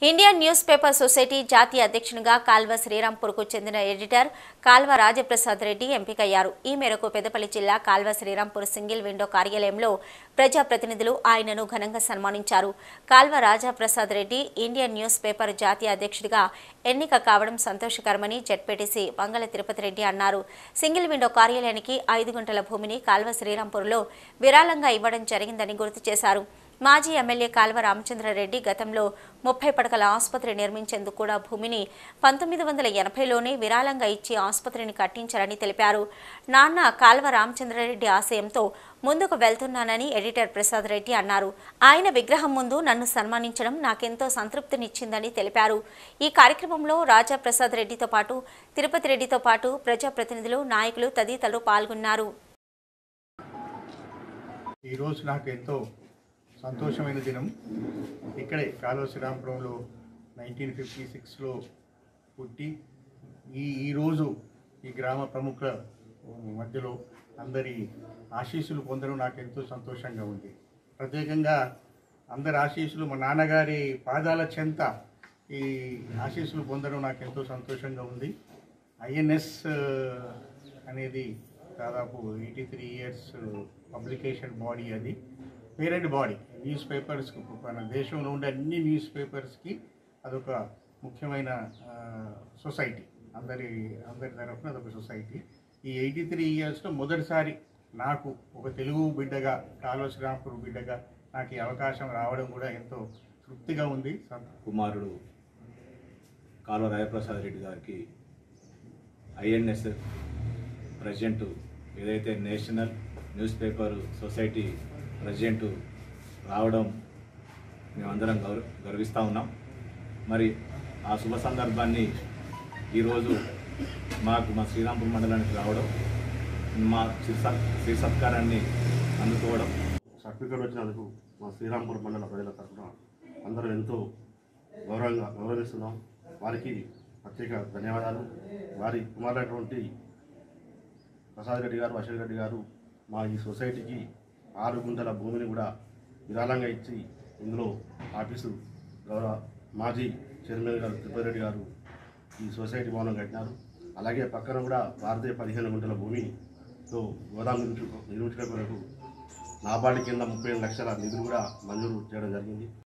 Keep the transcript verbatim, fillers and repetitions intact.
Indian news paper society జాతీయ అధ్యక్షునిగా కాల్వ శ్రీరాంపూర్కు చెందిన ఎడిటర్ కాల్వ రాజప్రసాద్ రెడ్డి ఎంపికయ్యారు. ఈ మేరకు పెద్దపల్లి జిల్లా కాల్వ శ్రీరాంపూర్ సింగిల్ విండో కార్యాలయంలో ప్రజాప్రతినిధులు ఆయనను ఘనంగా సన్మానించారు. Kalva Rajaprasad Reddy Indian news paper జాతీయ అధ్యక్షుడిగా ఎన్నిక కావడం సంతోషకరమని జెడ్పీటీసీ వంగల తిరుపతి రెడ్డి అన్నారు. సింగిల్ విండో కార్యాలయానికి ఐదు గంటల భూమిని కాల్వ శ్రీరాంపూర్లో విరాళంగా ఇవ్వడం జరిగిందని గుర్తు చేశారు. మాజీ ఎమ్మెల్యే కాల్వ రామచంద్రారెడ్డి గతంలో ముప్పై పడకల ఆసుపత్రి నిర్మించేందుకు కూడా భూమిని పంతొమ్మిది వందల ఎనభైలోనే విరాళంగా ఇచ్చి ఆసుపత్రిని కట్టించారని తెలిపారు. నాన్న కాల్వ రామచంద్రారెడ్డి ఆశయంతో ముందుకు వెళ్తున్నానని ఎడిటర్ ప్రసాద్ రెడ్డి అన్నారు. ఆయన విగ్రహం ముందు నన్ను సన్మానించడం నాకెంతో సంతృప్తినిచ్చిందని తెలిపారు. ఈ కార్యక్రమంలో రాజా ప్రసాద్ రెడ్డితో పాటు తిరుపతి రెడ్డితో పాటు ప్రజాప్రతినిధులు, నాయకులు తదితరులు పాల్గొన్నారు. ఈ రోజు నాకు ఎంతో సంతోషమైన దినం. ఇక్కడే కాల్వ శ్రీరాంపురంలో నైన్టీన్ ఫిఫ్టీ సిక్స్లో పుట్టి ఈ ఈరోజు ఈ గ్రామ ప్రముఖుల మధ్యలో అందరి ఆశీస్సులు పొందడం నాకు ఎంతో సంతోషంగా ఉంది. ప్రత్యేకంగా అందరి ఆశీస్సులు మా నాన్నగారి పాదాల చెంత ఈ ఆశీస్సులు పొందడం నాకు ఎంతో సంతోషంగా ఉంది. ఐఎన్ఎస్ అనేది దాదాపు eighty three years publication body, అది పేరెంట్ బాడీ. న్యూస్ పేపర్స్కి మన దేశంలో ఉండే అన్ని న్యూస్ పేపర్స్కి అదొక ముఖ్యమైన సొసైటీ, అందరి అందరి తరఫున అదొక సొసైటీ. ఈ ఎయిటీ త్రీ ఇయర్స్లో మొదటిసారి నాకు ఒక తెలుగు బిడ్డగా, కాల్వ శ్రీరాంపూర్ బిడ్డగా నాకు ఈ అవకాశం రావడం కూడా ఎంతో తృప్తిగా ఉంది. కుమారుడు కాల్వ రాజప్రసాద్ రెడ్డి గారికి ఐఎన్ఎస్ ప్రెసిడెంట్, ఏదైతే national news paper society president రావడం మేమందరం గౌరవ గర్విస్తూ ఉన్నాం. మరి ఆ శుభ సందర్భాన్ని ఈరోజు మాకు మా శ్రీరాంపూర్ మండలానికి రావడం, మా శ్రీ సత్కారాన్ని అందుకోవడం, సర్టిఫికేట్ వచ్చినందుకు మా శ్రీరాంపూర్ మండల ప్రజల తరఫున అందరూ ఎంతో గౌరవంగా గౌరవిస్తున్నాం. వారికి ప్రత్యేక ధన్యవాదాలు. వారి కుమారులైనటువంటి ప్రసాద్ రెడ్డి గారు, అశోక్ రెడ్డి గారు మా ఈ సొసైటీకి ఆరు గుంటల భూమిని కూడా విరాళంగా ఇచ్చి ఇందులో ఆఫీసు గౌరవ మాజీ చైర్మన్ గారు తిరుపతి రెడ్డి గారు ఈ సొసైటీ భవనం కట్టినారు. అలాగే పక్కన కూడా భారతీయ పదిహేను గుంటల భూమితో గోదాం నిర్మించడం కొరకు నాబార్డు కింద ముప్పై ఏడు లక్షల నిధులు కూడా మంజూరు చేయడం జరిగింది.